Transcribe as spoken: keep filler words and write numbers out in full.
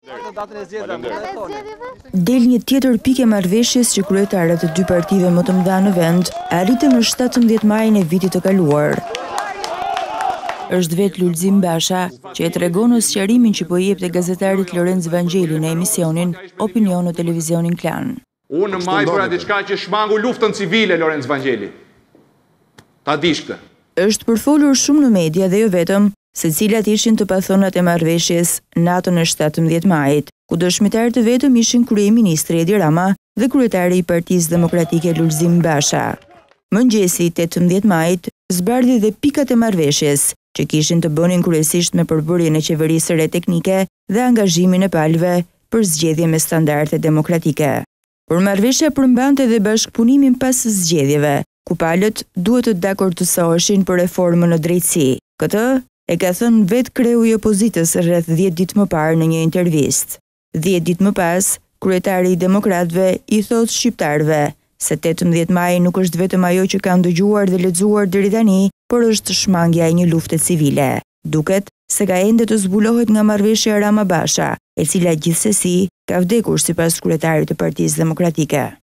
Del një tjetër pikë e marrëveshjes që kryetarët e dy partive më të mëdha në vend arritën në shtatëmbëdhjetë majin e vitit të kaluar. Është vetë Lulzim Basha që e tregon në sqarimin që po i jepte gazetarit Lorenz Vangeli në emisionin Opinion në televizionin Klan. Unë në maj bëra diçka që shmangu luftën civile Lorenz Vangeli. Ta dish këtë. Është përfolur shumë në media dhe jo vetëm se cilat ishin të pathonat e marrëveshjes natën e shtatëmbëdhjetë majit, ku dëshmitar të vetëm ishin kryeministri Edi Rama dhe kryetari i Partisë Demokratike Lulzim Basha. Mëngjesi tetëmbëdhjetë majit zbardhi dhe pikat e marrëveshjes, që kishin të bënin kryesisht me përbërjen e qeverisë së re teknike dhe angazhimin e palëve për zgjedhje me standarde demokratike. Por marrëveshja përmbante dhe bashkëpunimin pas zgjedhjeve, ku palët duhet të dakordësoheshin për reformën në drejtësi. Këtë e ka thënë vetë kreu i opozitës rreth dhjetë ditë më parë në një intervistë. dhjetë ditë më pas, kryetari i demokratëve i thotë shqiptarëve se tetëmbëdhjetë maji nuk është vetëm ajo që kanë dëgjuar dhe lexuar deri tani, por është shmangja e një lufte civile. Duket se ka ende të zbulohet nga marrëveshja Rama Basha, e cila gjithsesi ka vdekur sipas kryetarit të Partisë Demokratike.